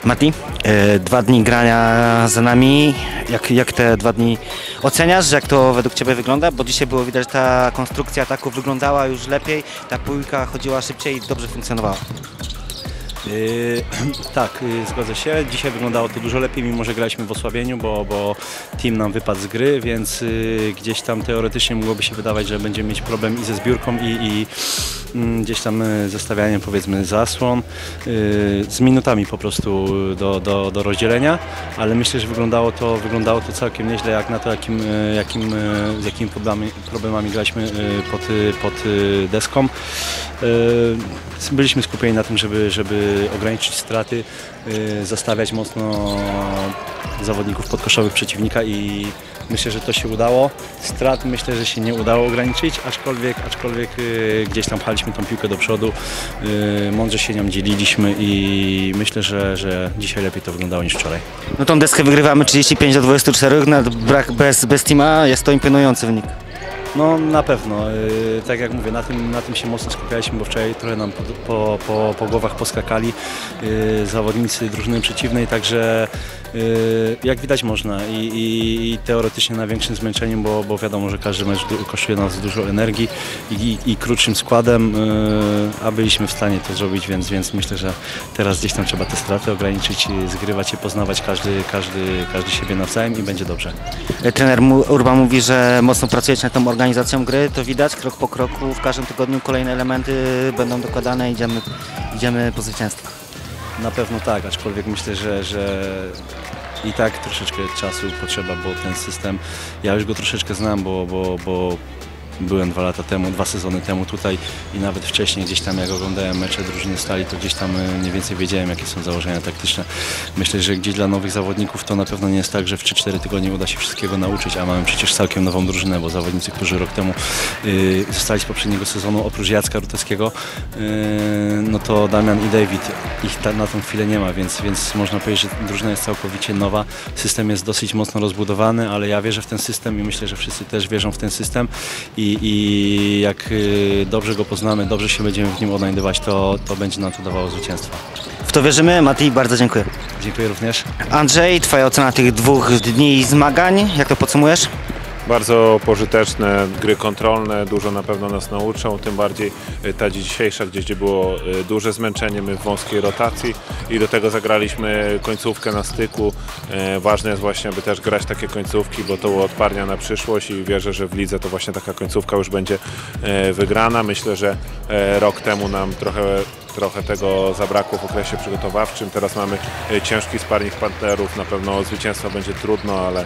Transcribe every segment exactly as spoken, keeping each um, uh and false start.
Mati, e, dwa dni grania za nami. Jak, jak te dwa dni oceniasz? Jak to według Ciebie wygląda? Bo dzisiaj było widać, że ta konstrukcja ataku wyglądała już lepiej, ta piłka chodziła szybciej i dobrze funkcjonowała. Yy, tak, yy, zgodzę się. Dzisiaj wyglądało to dużo lepiej, mimo że graliśmy w osłabieniu, bo, bo team nam wypadł z gry, więc yy, gdzieś tam teoretycznie mogłoby się wydawać, że będziemy mieć problem i ze zbiórką, i, i yy, gdzieś tam yy, zestawianiem, powiedzmy, zasłon, yy, z minutami po prostu do, do, do rozdzielenia, ale myślę, że wyglądało to, wyglądało to całkiem nieźle, jak na to, jakim, yy, jakim, yy, z jakimi problemami, problemami graliśmy yy, pod, yy, pod yy, deską. Yy, byliśmy skupieni na tym, żeby, żeby ograniczyć straty, yy, zastawiać mocno zawodników podkoszowych przeciwnika i myślę, że to się udało. Strat myślę, że się nie udało ograniczyć, aczkolwiek, aczkolwiek yy, gdzieś tam pchaliśmy tą piłkę do przodu, yy, mądrze się nią dzieliliśmy i myślę, że, że dzisiaj lepiej to wyglądało niż wczoraj. No tą deskę wygrywamy trzydzieści pięć do dwudziestu czterech, na brak bez, bez teama jest to imponujący wynik. No na pewno, yy, tak jak mówię, na tym, na tym się mocno skupialiśmy, bo wczoraj trochę nam po, po, po, po głowach poskakali yy, zawodnicy drużyny przeciwnej, także yy, jak widać można i, i, i teoretycznie na większym zmęczeniu, bo, bo wiadomo, że każdy mecz kosztuje nas dużo energii i, i, i krótszym składem, yy, a byliśmy w stanie to zrobić, więc, więc myślę, że teraz gdzieś tam trzeba te straty ograniczyć, zgrywać je, poznawać każdy, każdy, każdy siebie nawzajem i będzie dobrze. Trener Urban mówi, że mocno pracujecie nad tą organizacją gry, to widać krok po kroku, w każdym tygodniu kolejne elementy będą dokładane i idziemy, idziemy po zwycięstwo. Na pewno tak, aczkolwiek myślę, że, że i tak troszeczkę czasu potrzeba, bo ten system, ja już go troszeczkę znam, bo, bo, bo byłem dwa lata temu, dwa sezony temu tutaj i nawet wcześniej gdzieś tam jak oglądałem mecze drużyny Stali, to gdzieś tam mniej więcej wiedziałem, jakie są założenia taktyczne. Myślę, że gdzieś dla nowych zawodników to na pewno nie jest tak, że w trzy cztery tygodnie uda się wszystkiego nauczyć, a mamy przecież całkiem nową drużynę, bo zawodnicy, którzy rok temu yy, zostali z poprzedniego sezonu, oprócz Jacka Ruteckiego, yy, no to Damian i David, ich ta, na tą chwilę nie ma, więc, więc można powiedzieć, że drużyna jest całkowicie nowa, system jest dosyć mocno rozbudowany, ale ja wierzę w ten system i myślę, że wszyscy też wierzą w ten system. I I, i jak dobrze go poznamy, dobrze się będziemy w nim odnajdywać, to, to będzie nam to dawało zwycięstwa. W to wierzymy. Mati, bardzo dziękuję. Dziękuję również. Andrzej, Twoja ocena tych dwóch dni zmagań, jak to podsumujesz? Bardzo pożyteczne, gry kontrolne, dużo na pewno nas nauczą, tym bardziej ta dzisiejsza, gdzie było duże zmęczenie, my w wąskiej rotacji i do tego zagraliśmy końcówkę na styku. Ważne jest właśnie, aby też grać takie końcówki, bo to uodparnia na przyszłość i wierzę, że w lidze to właśnie taka końcówka już będzie wygrana. Myślę, że rok temu nam trochę Trochę tego zabrakło w okresie przygotowawczym. Teraz mamy ciężki sparring partnerów. Na pewno zwycięstwo będzie trudno, ale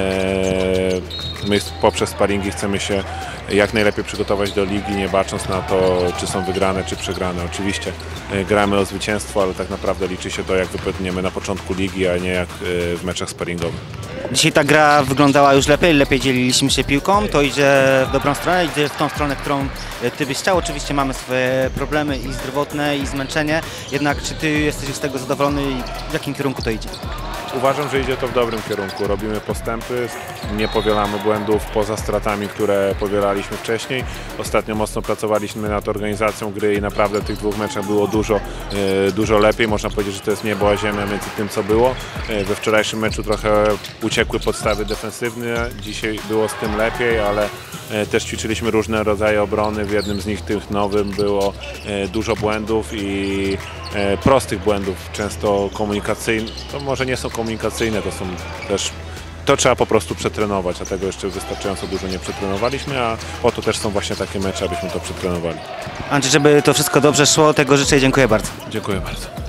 my poprzez sparingi chcemy się jak najlepiej przygotować do ligi, nie bacząc na to, czy są wygrane, czy przegrane. Oczywiście gramy o zwycięstwo, ale tak naprawdę liczy się to, jak wypadniemy na początku ligi, a nie jak w meczach sparingowych. Dzisiaj ta gra wyglądała już lepiej, lepiej dzieliliśmy się piłką, to idzie w dobrą stronę, idzie w tą stronę, którą Ty byś chciał. Oczywiście mamy swoje problemy i zdrowotne, i zmęczenie, jednak czy Ty jesteś z tego zadowolony i w jakim kierunku to idzie? Uważam, że idzie to w dobrym kierunku. Robimy postępy, nie powielamy błędów poza stratami, które powielaliśmy wcześniej. Ostatnio mocno pracowaliśmy nad organizacją gry i naprawdę w tych dwóch meczach było dużo, dużo lepiej. Można powiedzieć, że to jest niebo a ziemia między tym, co było. We wczorajszym meczu trochę uciekły podstawy defensywne. Dzisiaj było z tym lepiej, ale też ćwiczyliśmy różne rodzaje obrony. W jednym z nich, tych nowym, było dużo błędów i prostych błędów, często komunikacyjnych. To może nie są komunikacyjne, to są też, to trzeba po prostu przetrenować, a tego jeszcze wystarczająco dużo nie przetrenowaliśmy, a po to też są właśnie takie mecze, abyśmy to przetrenowali. Andrzej, żeby to wszystko dobrze szło, tego życzę i dziękuję bardzo. Dziękuję bardzo.